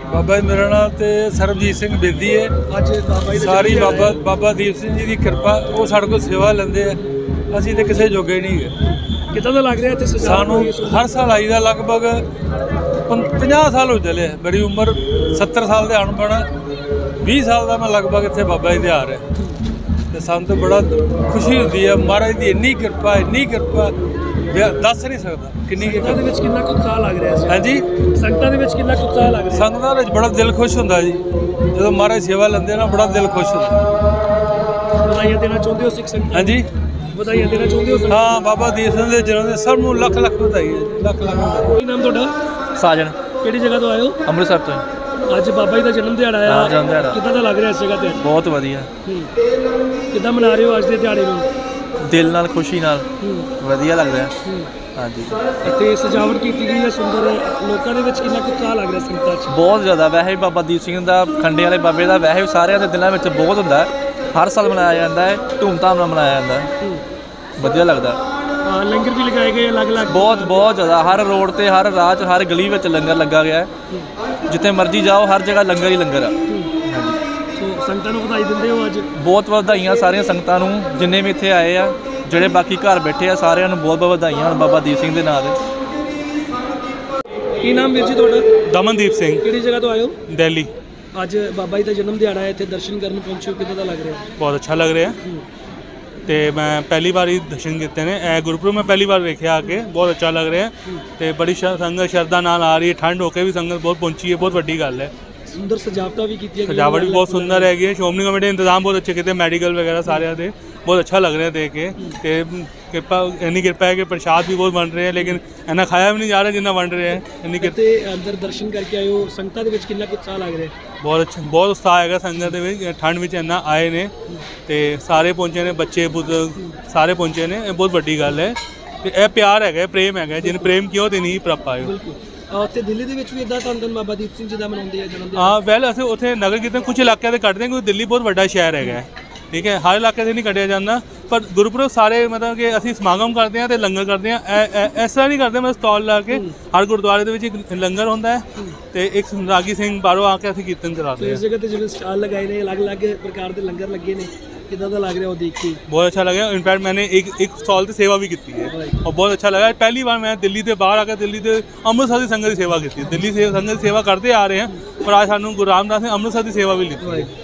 बाबा जी मेरा नाम तो सरबजीत सिंह बेदी है। ਅੱਜ ਬਾਬਾ ਜੀ ਦਾ सारी ਜਨਮ ਦਿਹਾੜਾ बाबा दीप सिंह जी की कृपा वो साढ़े को सेवा लेंदे है। असीं तो किसी जोगे नहीं है। ਹੈ। ਕਿੱਦਾਂ ਦਾ ਲੱਗ ਰਿਹਾ ਇੱਥੇ ਸਜਾਵਟ सानू ਹੋਈ ਹੈ ਸੁੰਦਰ? हर साल आईदा लगभग 50 साल हो चले। मेरी उम्र 70 साल के आन पाना 20 साल का मैं लगभग इतने बाबा जी तिहार है। तो सानू तो बड़ा खुशी होती है। महाराज की इन्नी कृपा दस नहीं सकता किन्नी ਸੰਗਤਾਂ ਦੇ ਵਿੱਚ ਕਿੰਨਾ ਕੁ ਉਤਸ਼ਾਹ ਲੱਗ ਰਿਹਾ ਸੀ? हाँ जी ਸੰਗਤਾਂ ਦੇ ਵਿੱਚ ਕਿੰਨਾ ਕੁ ਉਤਸ਼ਾਹ ਲੱਗ ਰਿਹਾ? संगतां विच बड़ा दिल खुश होंदा जी। जो महाराज सेवा लेंदे ना बड़ा दिल खुश होंदा। ਵਧਾਈਆਂ ਦੇਣਾ ਚਾਹੁੰਦੇ ਹੋ ਸਿੱਖ ਸੰਗਤਾਂ हाँ जी ਵਧਾਈਆਂ ਦੇਣਾ ਚਾਹੁੰਦੇ ਹੋ ਸੰਗਤਾਂ हाँ बाबा दीप सिंह के जन्म दिन सब नूं लख लख बधाई है। लख लख बधाई। ਨੂੰ? ਕੀ ਨਾਮ ਤੁਹਾਡਾ? ਸਾਜਨ ਕਿਹੜੀ ਜਗ੍ਹਾ ਤੋਂ ਆਏ ਹੋ? ਅੰਮ੍ਰਿਤਸਰ ਤੋਂ ਅੱਜ ਬਾਬਾ ਜੀ ਦਾ ਜਨਮ ਦਿਹਾੜਾ ਆ। ਹਾਂ, ਜਨਮ ਦਿਹਾੜਾ। ਕਿੱਦਾਂ ਦਾ ਲੱਗ ਰਿਹਾ ਇਸ ਜਗ੍ਹਾ ਤੇ? ਬਹੁਤ ਵਧੀਆ ਕਿੱਦਾਂ ਮਨਾ ਰਹੇ ਹੋ ਅੱਜ ਦੇ ਦਿਹਾੜੇ ਨੂੰ? ਦਿਲ ਨਾਲ ਖੁਸ਼ੀ ਨਾਲ ਵਧੀਆ ਲੱਗ ਰਿਹਾ ਹੂੰ। ਹਾਂਜੀ ਇੱਥੇ ਸਜਾਵਟ ਕੀਤੀ ਗਈ ਹੈ ਸੁੰਦਰ। ਲੋਕਾਂ ਦੇ ਵਿੱਚ ਕਿੰਨਾ ਕੁ ਉਤਸ਼ਾਹ ਲੱਗ ਰਿਹਾ ਸੰਗਤਾਂ 'ਚ? ਬਹੁਤ ਜ਼ਿਆਦਾ। ਵੈਸੇ ਵੀ ਬਾਬਾ ਦੀਪ ਸਿੰਘ ਦਾ ਖੰਡੇ ਵਾਲੇ ਬਾਬੇ ਦਾ ਵੈਸੇ ਵੀ ਸਾਰਿਆਂ ਦੇ ਦਿਲਾਂ ਵਿੱਚ ਬਹੁਤ ਹੁੰਦਾ ਹੈ। ਹਰ ਸਾਲ ਮਨਾਇਆ ਜਾਂਦਾ ਹੈ, ਧੂਮਧਾਮ ਨਾਲ ਮਨਾਇਆ ਜਾਂਦਾ ਹੈ, ਵਧੀਆ ਲੱਗਦਾ। ਲੰਗਰ ਵੀ ਲਗਾਏ ਗਏ ਅਲੱਗ-ਅਲੱਗ? ਬਹੁਤ ਜ਼ਿਆਦਾ। ਹਰ ਰੋਡ ਤੇ ਹਰ ਰਾਹ 'ਚ ਹਰ ਗਲੀ ਵਿੱਚ ਲੰਗਰ ਲੱਗਾ ਗਿਆ ਹੈ। ਜਿੱਥੇ ਮਰਜ਼ੀ ਜਾਓ ਹਰ ਜਗ੍ਹਾ ਲੰਗਰ ਹੀ ਲੰਗਰ ਆ। ਹਾਂਜੀ ਸੋ ਸੰਗਤਾਂ ਨੂੰ ਵਧਾਈ ਦਿੰਦੇ ਹੋ ਅੱਜ? ਬਹੁਤ ਵਧਾਈਆਂ ਸਾਰੀਆਂ ਸੰਗਤਾਂ ਨੂੰ ਜਿੰਨੇ ਵੀ ਇੱਥੇ ਆਏ ਆ। ਜਿਹੜੇ ਬਾਕੀ ਘਰ ਬੈਠੇ ਆ ਸਾਰਿਆਂ ਨੂੰ ਬਹੁਤ ਵਧਾਈਆਂ ਬਾਬਾ ਦੀਪ ਸਿੰਘ ਦੇ ਨਾਂ ਤੇ। ਕੀ ਨਾਮ ਵੀਰ ਜੀ ਤੁਹਾਡਾ? दमनदीप सिंह ਕਿਹੜੀ ਜਗ੍ਹਾ ਤੋਂ ਆਏ ਹੋ? दिल्ली। ਅੱਜ ਬਾਬਾ ਜੀ ਦਾ ਜਨਮ ਦਿਹਾੜਾ ਹੈ, ਇੱਥੇ ਦਰਸ਼ਨ ਕਰਨ ਪਹੁੰਚੇ ਹੋ, ਕਿੱਦਾਂ ਦਾ ਲੱਗ ਰਿਹਾ? बहुत अच्छा लग रहा है। तो मैं पहली बार ही दर्शन किए ने। गुरपुरब में पहली बार वेख्या आके बहुत अच्छा लग रहा है। तो बड़ी संगत श्रद्धा नाल आ रही है। ठंड होकर भी संगत बहुत पहुंची है। बहुत वड्डी गल है। ਸੁੰਦਰ ਸਜਾਵਟਾਂ भी कीतियां गईयां? सजावट भी बहुत सुंदर हैगी है। श्रोमणी कमेटी ने इंतजाम बहुत अच्छे किए। मैडिकल वगैरह सारे दे बहुत अच्छा लग रहा है देख के। कृपा इन्नी कृपा है कि प्रसाद भी बहुत बन रहे हैं लेकिन इन्ना खाया भी नहीं जा रहा जिन्ना बन रहे हैं। इन्नी ਇੱਥੇ ਅੰਦਰ ਦਰਸ਼ਨ ਕਰਕੇ ਆਏ ਹੋ, ਸੰਗਤਾਂ ਦੇ ਵਿੱਚ ਕਿੰਨਾ ਕੁ ਉਤਸ਼ਾਹ ਲੱਗ ਰਿਹਾ? बहुत अच्छा बहुत उत्साह है संगत के। ठंड में इन्ना आए ने तो सारे पहुंचे ने। बच्चे बुजुर्ग सारे पहुंचे ने। बहुत वड्डी गल है। तो यह प्यार है, प्रेम है। जिन प्रेम किया तो नहीं प्राप्त आए। ਬਿਲਕੁਲ। ਉੱਥੇ ਦਿੱਲੀ ਦੇ ਵਿੱਚ ਵੀ ਇਦਾਂ ਧੰਨ ਬਾਬਾ ਦੀਪ ਸਿੰਘ ਜੀ ਦਾ ਮਨਾਉਂਦੇ ਆ ਜਨਮ ਦਿਹਾੜਾ? हाँ वैल असं उत्थे नगर कीर्तन कुछ इलाकों से कटते हैं क्योंकि दिल्ली बहुत बड़ा शहर है। ठीक है हर इलाके से नहीं कटिया जाता। पर गुरपुरब सारे मतलब कि असीं समागम करते हैं तो लंगर करते हैं। इस तरह नहीं करते मतलब स्टॉल ला के हर गुरुद्वारे ਦੇ ਵਿੱਚ ਇੱਕ ਲੰਗਰ ਹੁੰਦਾ ਹੈ ਤੇ ਇੱਕ ਰਾਗੀ ਸਿੰਘ ਬਾਹਰੋਂ ਆ ਕੇ ਅਸੀਂ ਕੀਰਤਨ ਕਰਾते हैं। ਇਸ ਜਗ੍ਹਾ ਤੇ ਜਿਵੇਂ ਸਟਾਲ ਲਗਾਏ ਨੇ, ਅਲੱਗ-ਅਲੱਗ ਪ੍ਰਕਾਰ ਦੇ ਲੰਗਰ ਲੱਗੇ ਨੇ, ਕਿੱਦਾਂ ਦਾ ਲੱਗ ਰਿਹਾ ਉਹ ਦੇਖ ਕੇ? बहुत अच्छा लगा। इनफैक्ट मैंने एक स्टॉल से सेवा भी की है और बहुत अच्छा लगा। पहली बार मैं दिल्ली से बाहर आकर दिल्ली से अमृतसर की संगत की सेवा की। दिल्ली से संगत की सेवा करते आ रहे हैं पर आज सानू गुरु रामदास ने अमृतसर की सेवा भी ली।